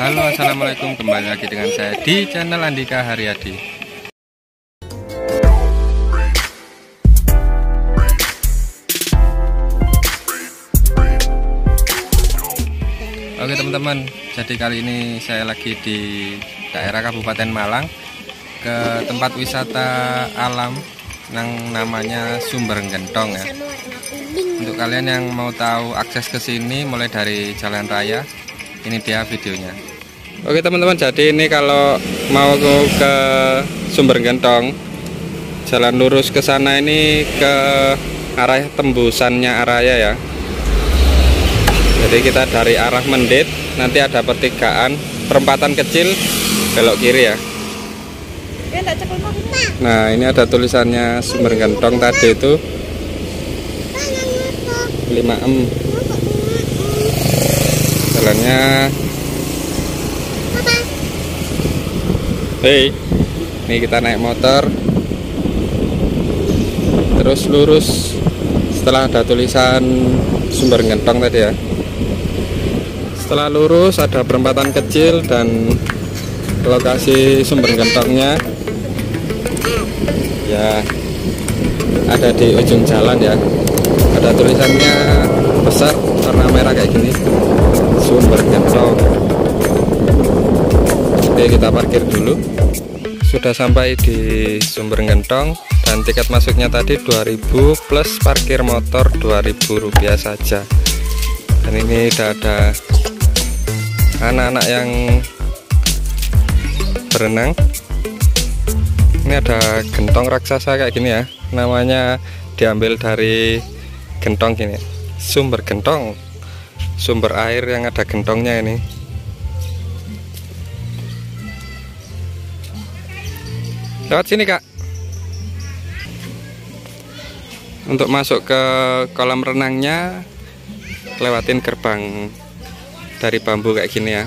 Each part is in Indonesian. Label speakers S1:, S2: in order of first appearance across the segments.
S1: Halo, assalamualaikum, kembali lagi dengan saya di channel Andika Haryadi. Oke teman-teman, jadi kali ini saya lagi di daerah Kabupaten Malang, ke tempat wisata alam yang namanya Sumber Gentong ya. Untuk kalian yang mau tahu akses ke sini mulai dari jalan raya, ini dia videonya. Oke teman-teman, jadi ini kalau mau ke Sumber Gentong, jalan lurus ke sana ini ke arah tembusannya Araya ya. Jadi kita dari arah Mendit, nanti ada pertigaan, perempatan kecil, belok kiri ya. Nah ini ada tulisannya Sumber Gentong tadi itu 5M. Jalannya hei, ini kita naik motor terus lurus setelah ada tulisan Sumber Gentong tadi ya. Setelah lurus ada perempatan kecil dan lokasi Sumber Gentongnya ya ada di ujung jalan ya. Ada tulisannya besar warna merah kayak gini, Sumber Gentong. Oke, kita parkir dulu. Sudah sampai di Sumber Gentong dan tiket masuknya tadi 2.000 plus parkir motor Rp2.000 saja. Dan ini udah ada anak-anak yang berenang. Ini ada gentong raksasa kayak gini ya, namanya diambil dari gentong gini, sumber gentong, sumber air yang ada gentongnya ini. Lewat sini kak. Untuk masuk ke kolam renangnya lewatin gerbang dari bambu kayak gini ya.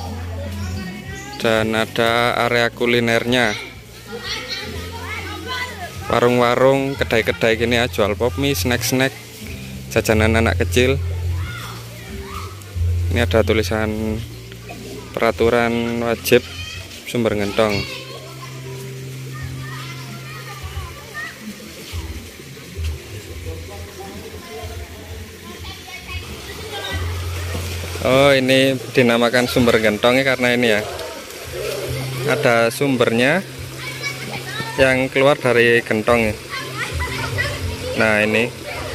S1: Dan ada area kulinernya, warung-warung, kedai-kedai gini ya, jual pop mie, snack-snack, jajanan anak kecil. Ini ada tulisan peraturan wajib Sumber Gentong. Oh, ini dinamakan Sumber Gentong karena ini ya, ada sumbernya yang keluar dari gentong. Nah ini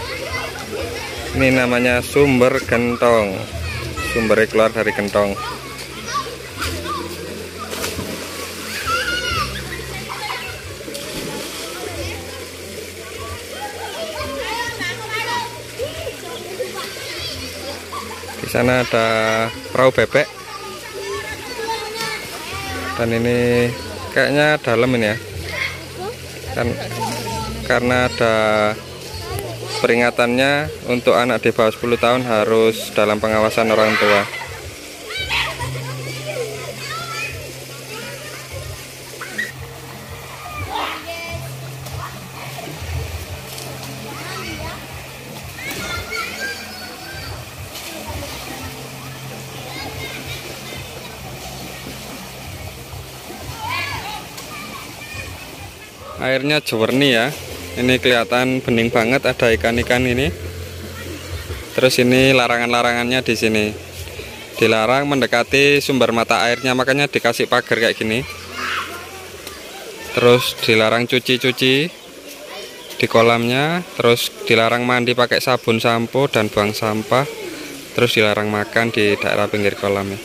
S1: namanya Sumber Gentong, sumbernya keluar dari gentong. Di sana ada perahu bebek, dan ini kayaknya dalam ini ya, kan karena ada peringatannya untuk anak di bawah 10 tahun harus dalam pengawasan orang tua. Airnya jewarni ya, ini kelihatan bening banget, ada ikan-ikan ini. Terus ini larangan-larangannya di sini, dilarang mendekati sumber mata airnya, makanya dikasih pagar kayak gini. Terus dilarang cuci-cuci di kolamnya, terus dilarang mandi pakai sabun, sampo dan buang sampah, terus dilarang makan di daerah pinggir kolamnya.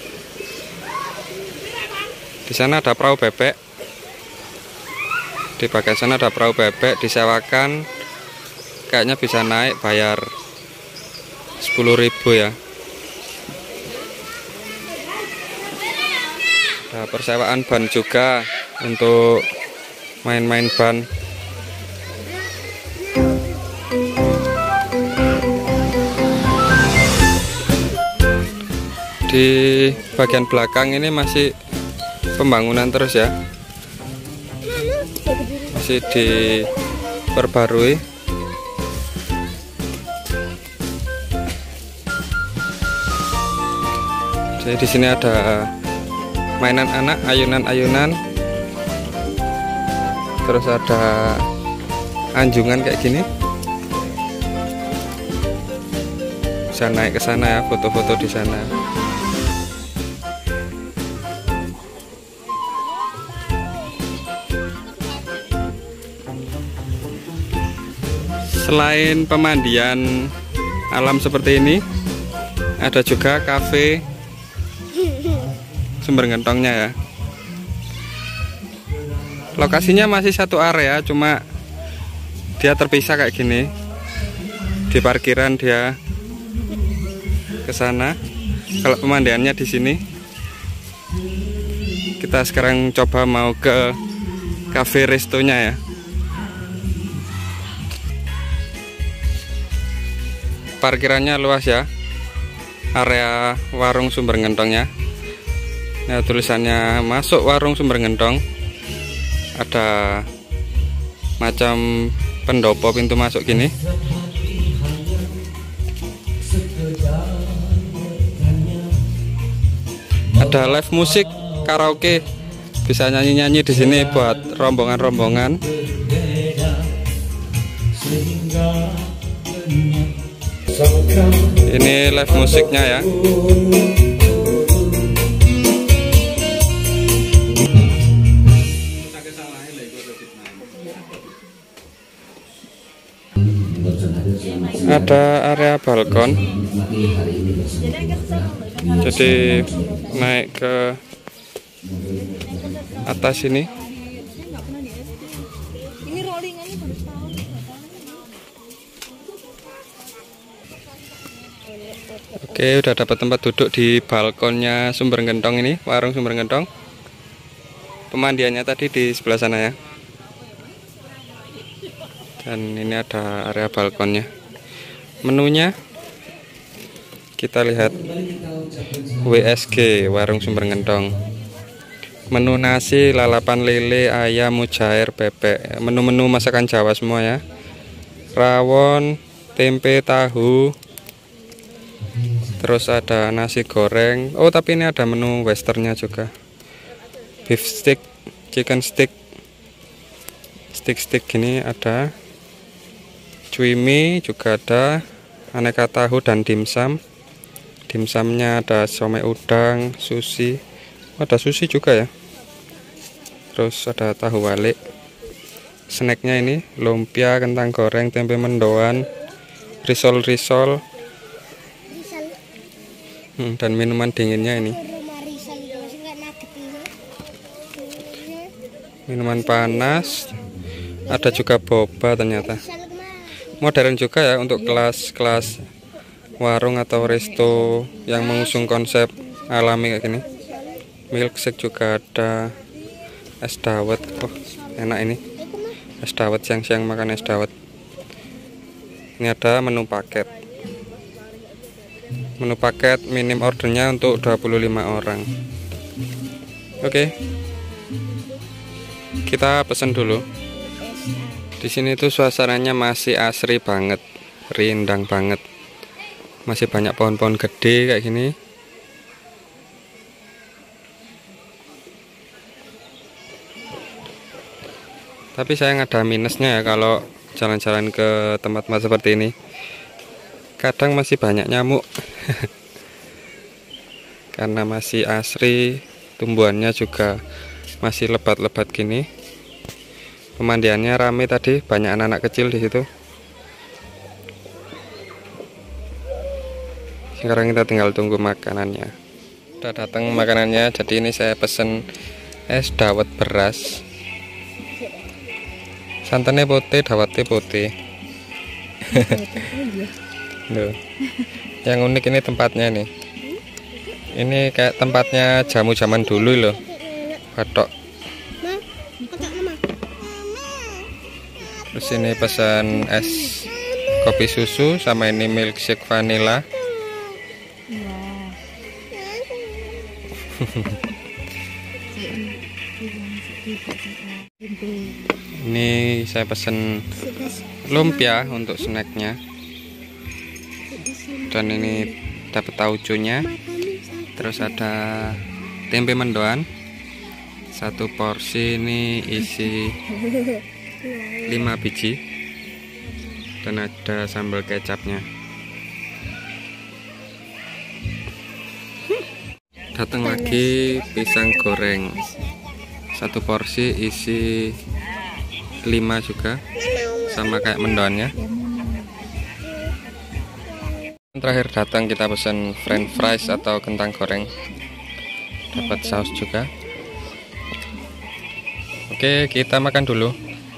S1: Di sana ada perahu bebek. Di bagian sana ada perahu bebek disewakan, kayaknya bisa naik bayar 10.000 ya. Ada persewaan ban juga untuk main-main ban. Di bagian belakang ini masih pembangunan terus ya, masih diperbarui. Jadi di sini ada mainan anak, ayunan-ayunan. Terus ada anjungan kayak gini. Bisa naik ke sana ya, foto-foto di sana. Selain pemandian alam seperti ini, ada juga kafe Sumber Gentongnya ya. Lokasinya masih satu area, cuma dia terpisah kayak gini. Di parkiran dia ke sana. Kalau pemandiannya di sini. Kita sekarang coba mau ke cafe restonya ya. Parkirannya luas ya, area warung Sumber Gentongnya. Nah, tulisannya masuk warung Sumber Gentong. Ada macam pendopo pintu masuk gini. Ada live musik, karaoke, bisa nyanyi-nyanyi di sini buat rombongan-rombongan. Ini live musiknya ya. Ada area balkon. Jadi naik ke atas ini. Oke, udah dapat tempat duduk di balkonnya Sumber Gentong ini, warung Sumber Gentong. Pemandiannya tadi di sebelah sana ya. Dan ini ada area balkonnya. Menunya kita lihat WSG, warung Sumber Gentong. Menu nasi, lalapan lele, ayam, mujair, bebek. Menu-menu masakan Jawa semua ya. Rawon, tempe, tahu. Terus ada nasi goreng. Oh, tapi ini ada menu westernnya juga. Beef stick, chicken stick, stick gini ada. Cuimi juga ada. Aneka tahu dan dimsum. Dimsumnya ada somai udang, sushi. Oh, ada sushi juga ya. Terus ada tahu walik. Snacknya ini lumpia, kentang goreng, tempe mendoan, risol. Dan minuman dinginnya ini. Minuman panas. Ada juga boba ternyata. Modern juga ya untuk kelas-kelas warung atau resto yang mengusung konsep alami kayak gini. Milkshake juga ada. Es dawet. Oh, enak ini. Es dawet, siang-siang makan es dawet. Ini ada menu paket. Menu paket minim ordernya untuk 25 orang. Oke. Kita pesan dulu. Di sini tuh suasananya masih asri banget, rindang banget. Masih banyak pohon-pohon gede kayak gini. Tapi sayang ada minusnya ya kalau jalan-jalan ke tempat-tempat seperti ini. Kadang masih banyak nyamuk. Karena masih asri, tumbuhannya juga masih lebat-lebat gini. Pemandiannya rame tadi, banyak anak-anak kecil di situ. Sekarang kita tinggal tunggu makanannya. Udah datang makanannya, jadi ini saya pesen es dawet beras. Santannya putih, dawetnya putih. Loh. Yang unik ini tempatnya nih. Ini kayak tempatnya jamu zaman dulu loh. Batok. Terus ini pesan es kopi susu sama ini milkshake vanilla. Ini saya pesen lumpia untuk snacknya. Dan ini dapat tauconya. Terus ada tempe mendoan. Satu porsi ini isi 5 biji dan ada sambal kecapnya. Datang lagi pisang goreng. Satu porsi isi 5 juga, sama kayak mendoannya. Terakhir datang kita pesan french fries atau kentang goreng, dapat saus juga. Oke, kita makan dulu.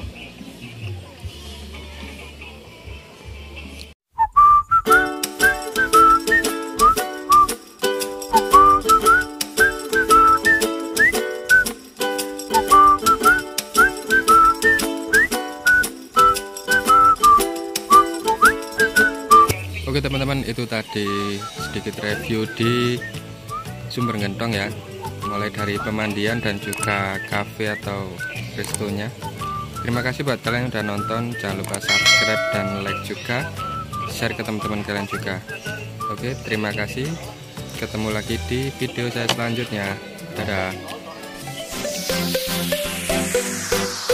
S1: Oke teman-teman, itu tadi sedikit review di Sumber Gentong ya, mulai dari pemandian dan juga cafe atau restonya. Terima kasih buat kalian yang udah nonton, jangan lupa subscribe dan like juga, share ke teman-teman kalian juga. Oke, terima kasih, ketemu lagi di video saya selanjutnya. Dadah.